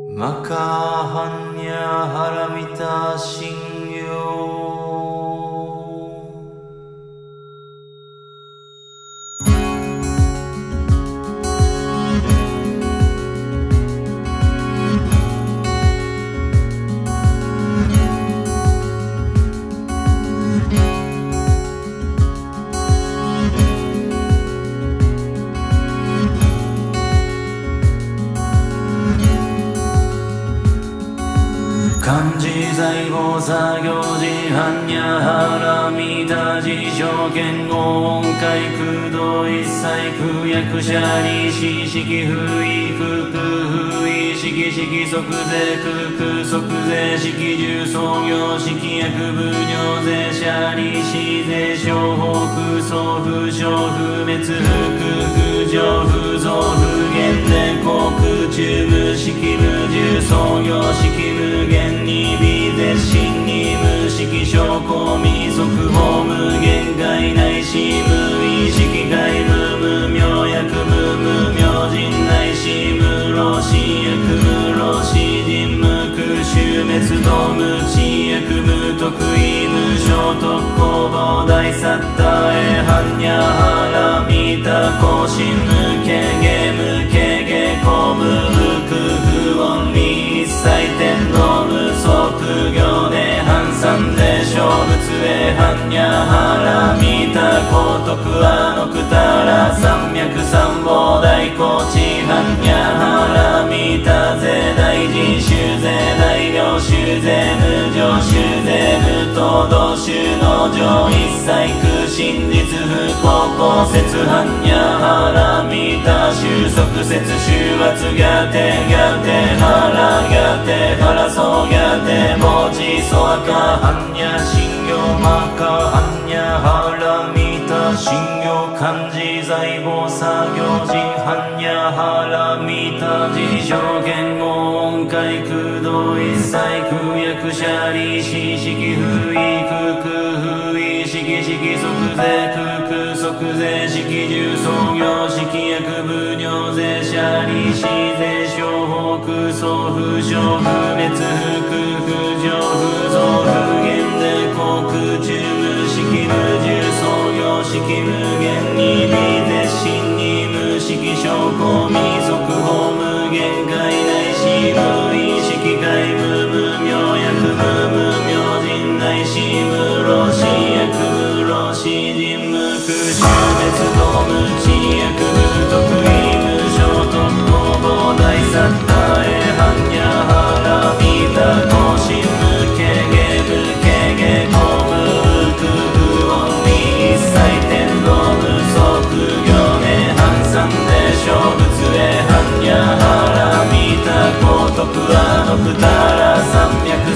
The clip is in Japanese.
マカハンニャハラミタ信用。漢字財宝作業時般若波羅蜜多事象剣豪音階空洞一切空役者利子式不意空空不意式式即税空空即税式重創業式役部尿税者利子税商法空想不詳不滅不空不上不増不減税航空中無式無重創業式無限に微絶心に無式証拠未速報無限界内し無意識外無無明薬無無明人内し無老死薬無老死人無空襲滅動無知薬無得意無所得行動大サッタエハンニャハラミタ更新無形ゲ無形ゲコ無無空不音に一切天道無即行で反三で小仏へ般若波羅蜜多高徳あのくたら三脈三宝大高地般若波羅蜜多税大人衆税大領衆税無常衆税無東道衆農場一切空真実不公公説般若波羅蜜多収束説収圧ギャテギャテハラギャテハラソギャテ文字ソアカ般若信用マカ般若波羅蜜多信用漢字財宝作業人般若波羅蜜多事象言語音階空洞一切空役者利子式不意空空不意式式即税空空即税式重創業式役部尿税者利子税商法空想不詳不滅不空不上不増不減で航空中無式無重創業式無限に微絶心に無式証拠未速報無限界内し無意識界無無明薬無無明人内し無老死薬無老死人無空襲滅動無知薬無得意無所得行動大サッタエ般若波羅蜜多更新無形ゲ無形ゲ公無空不音に一切天道無即行で反三で小仏へ般若波羅蜜多高徳あのくたら三脈